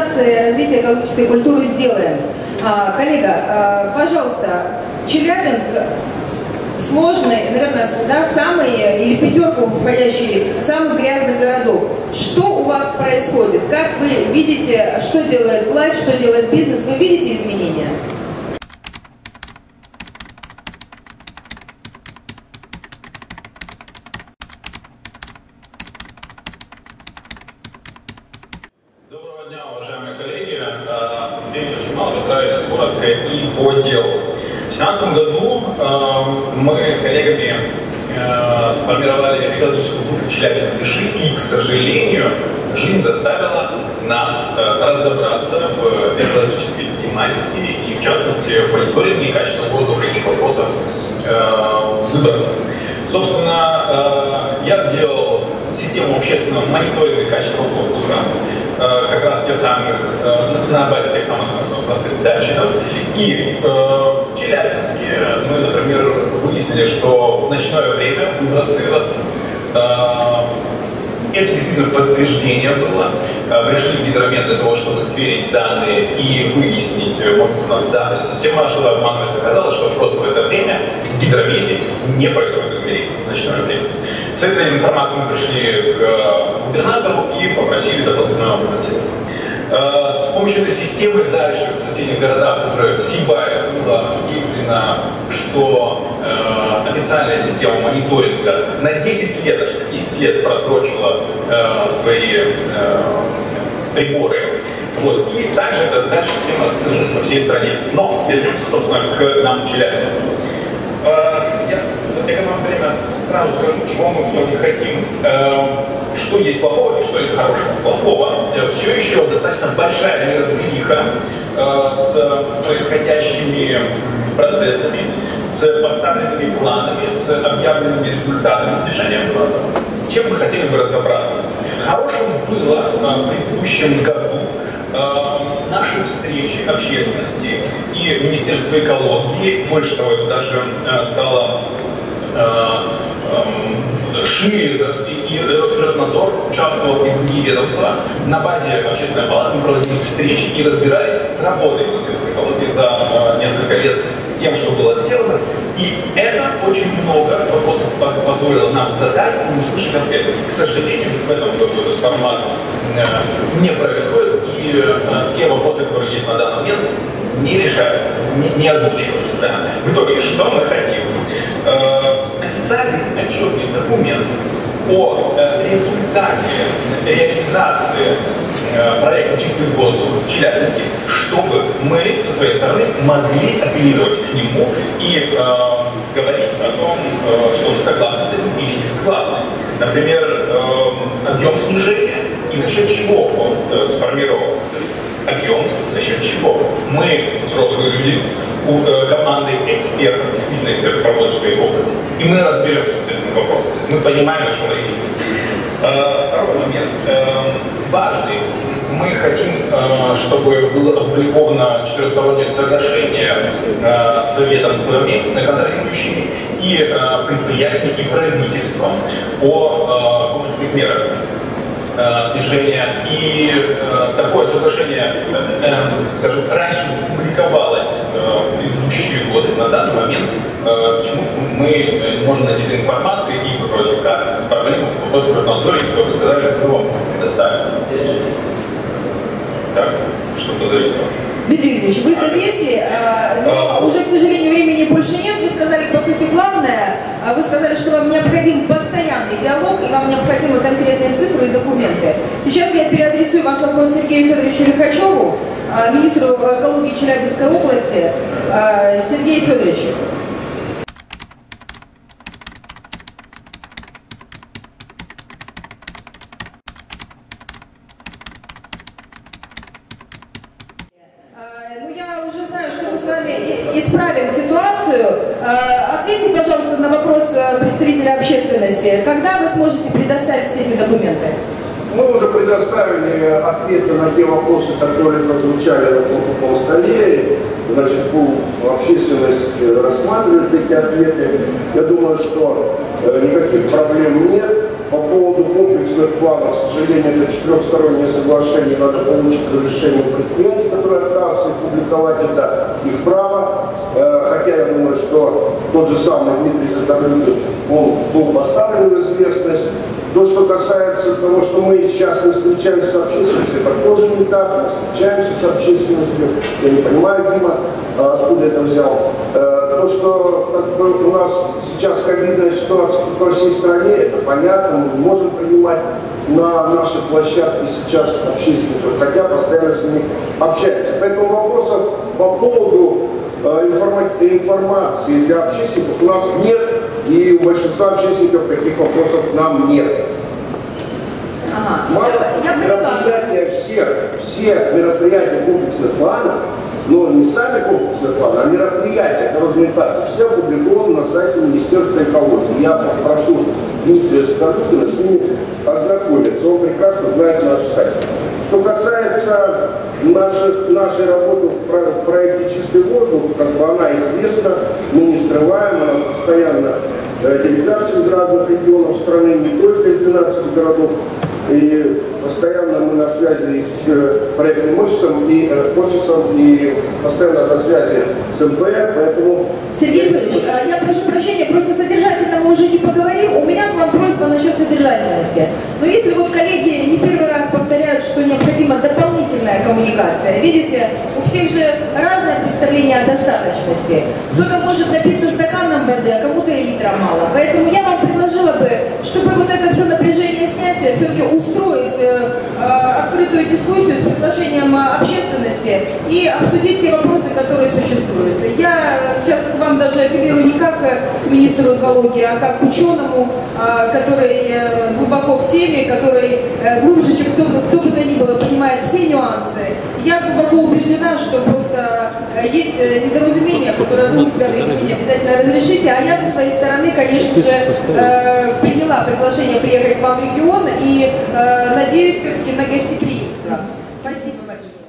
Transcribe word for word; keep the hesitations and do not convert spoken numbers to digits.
Координация развития экологической культуры «Сделаем». Коллега, пожалуйста, Челябинск сложный, наверное, да, самый, или в пятерку входящий самых грязных городов. Что у вас происходит? Как вы видите, что делает власть, что делает бизнес? Вы видите изменения? Доброго дня, уважаемые коллеги. Времени очень мало, постараюсь коротко и по делу. В две тысячи семнадцатом году э, мы с коллегами э, сформировали экологическую группу «Челябинск реши», и, к сожалению, жизнь заставила нас э, разобраться в экологической тематике и, в частности, в мониторинге качества воздуха и вопросов э, выбросов. Собственно, э, я сделал систему общественного мониторинга качества воздуха, как раз тех самых, на базе тех самых простых датчиков. И э, в Челябинске мы, например, выяснили, что в ночное время выбросы растут. Э, это действительно подтверждение было. Э, пришли в гидромет для того, чтобы сверить данные и выяснить, может у нас да, система что-то обманывает. Оказалось, что просто в это время в гидромете не происходит измерение в ночное время. С этой информацией мы пришли к губернатору и попросили дополнительного финансирования. С помощью этой системы дальше в соседних городах уже в Сибае было выявлено, что э, официальная система мониторинга на десять лет, аж десять лет просрочила э, свои э, приборы. Вот. И также это дальше система распространилась по всей стране. Но вернемся, собственно, к нам в Челябинске. Э, я в экономное время сразу скажу, чего мы в итоге хотим. Э, Что есть плохого и что есть хорошего. Плохого все еще достаточно большая неразбериха э, с происходящими процессами, с поставленными планами, с объявленными результатами снижения выбросов. С чем мы хотели бы разобраться? Хорошим было э, в предыдущем году э, наши встречи общественности и Министерство экологии. Больше того, это даже э, стало э, э, шире, и Росприроднадзор участвовал, и другие ведомства. На базе общественной палаты мы проводили встречи и разбирались с работой Министерства экологии за э, несколько лет с тем, что было сделано. И это очень много вопросов позволило нам задать и услышать ответы. К сожалению, в этом году этот формат э, не происходит, и э, те вопросы, которые есть на данный момент, не решаются, не, не озвучиваются. Да? В итоге, что мы хотим? Э, официальный отчетный документ о э, результате реализации э, проекта «Чистый воздух» в Челябинске, чтобы мы со своей стороны могли апеллировать к нему и э, говорить о том, э, что мы согласны с этим или не согласны. Например, э, объем снижения и за счет чего он э, сформирован. Объем, за счет чего? Мы, взрослые люди, с э, командой экспертов, действительно экспертов, работают в своей области, и мы разберемся с этим вопросом. То есть мы понимаем, о чем речь. Э, второй момент, э, важный. Мы хотим, э, чтобы было опубликовано четырехстороннее соглашение э, с ведомствами, контролирующими, и э, предприятиями, и правительством о э, комплексных мерах снижения. И э, такое соглашение, э, э, скажем, раньше публиковалось э, в предыдущие годы. На данный момент э, почему мы не можем найти эту информацию и вроде как проблему вопроса Росприроднадзора, которые сказали, мы вам предоставим. Так, что-то зависло. Дмитрий Викторович, вы зависли, но уже, к сожалению, времени больше нет. Вы сказали, по сути, главное, вы сказали, что вам необходим постоянный диалог, и вам необходимы конкретные цифры и документы. Сейчас я переадресую ваш вопрос Сергею Федоровичу Лихачеву, министру экологии Челябинской области. Сергей Федорович. Исправим ситуацию. Ответьте, пожалуйста, на вопрос представителя общественности. Когда вы сможете предоставить все эти документы? Мы уже предоставили ответы на те вопросы, которые прозвучали на круглом столе. Значит, общественность рассматривает эти ответы. Я думаю, что никаких проблем нет. по поводу комплексных планов, к сожалению, это четырехстороннее соглашение, надо получить разрешение предприятий, которые отказываются публиковать, это их право. Хотя я думаю, что тот же самый Дмитрий Закарбин, он был поставлен в известность. То, что касается того, что мы сейчас не встречаемся с общественностью, это тоже не так. Мы встречаемся с общественностью. Я не понимаю, Дима, откуда это взял. То, что как бы, у нас сейчас ковидная ситуация по всей стране, это понятно. Мы не можем принимать на нашей площадке сейчас общественников, хотя постоянно с ними общаемся. Поэтому вопросов по поводу информации для общественников у нас нет, и у большинства общественников таких вопросов нам нет. Ага. Мало мероприятия, все, все мероприятия комплексных планов, но не сами комплексные планы, а мероприятия дорожной карты, все опубликованы на сайте Министерства экологии. Я прошу Дмитрия Закарбина с ними ознакомиться, он прекрасно знает наш сайт. Что касается наших, нашей работы в проекте «Чистый воздух», как бы она известна, мы не скрываем, у нас постоянно делегации из разных регионов страны, не только из двенадцати городов. И постоянно мы на связи с проектным офисом и офисом, и постоянно на связи с эм пэ эр, поэтому... Сергей Юрьевич, я прошу прощения, просто содержательно мы уже не поговорим. У меня к вам просьба насчет содержательности. Но если вот коллеги не первый раз повторяют, что необходима дополнительная коммуникация, видите, у всех же разное представление о достаточности. Кто-то может напиться стаканом воды, а кому-то и литра мало. Поэтому я вам предложила бы, чтобы вот это все напряжение снять, все-таки устроить э, открытую дискуссию с приглашением общественности и обсудить те вопросы, которые существуют. Я сейчас к вам даже апеллирую не как к министру экологии, а как к ученому, э, который э, глубоко в теме, который э, глубже, чем кто, кто бы то ни было, понимает все нюансы. Я глубоко убеждена, что просто э, есть недоразумение, которое вы у себя в регионе обязательно разрешите, а я со своей стороны, конечно же, э, приняла приглашение приехать к вам в регион и э, надеюсь все-таки на гостеприимство. Спасибо большое.